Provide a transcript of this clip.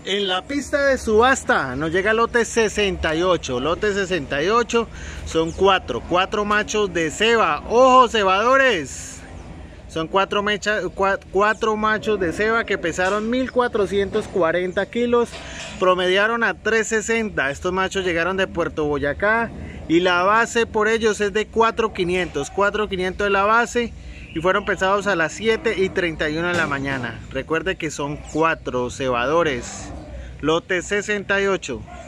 En la pista de subasta nos llega lote 68. Lote 68 son cuatro machos de ceba. ¡Ojo, cebadores! Son cuatro machos de ceba que pesaron 1440 kilos, promediaron a 360. Estos machos llegaron de Puerto Boyacá y la base por ellos es de 4500. 4500 de la base y fueron pesados a las 7:31 de la mañana. Recuerde que son 4 cebadores. Lote 68.